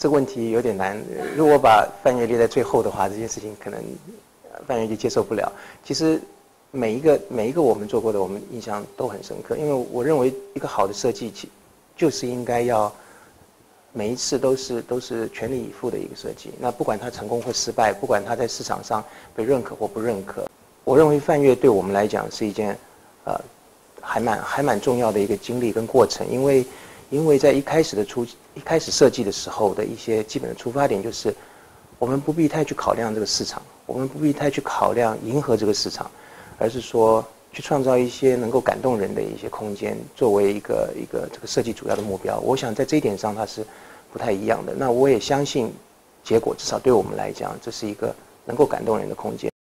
这个问题有点难。如果把范越列在最后的话，这件事情可能范越就接受不了。其实每一个我们做过的，我们印象都很深刻，因为我认为一个好的设计就是应该要每一次都是全力以赴的一个设计。那不管它成功或失败，不管它在市场上被认可或不认可，我认为范越对我们来讲是一件还蛮重要的一个经历跟过程，因为在一开始设计的时候的一些基本的出发点就是，我们不必太去考量这个市场，我们不必太去考量迎合这个市场，而是说去创造一些能够感动人的一些空间，作为一个这个设计主要的目标。我想在这一点上它是不太一样的。那我也相信，结果至少对我们来讲，这是一个能够感动人的空间。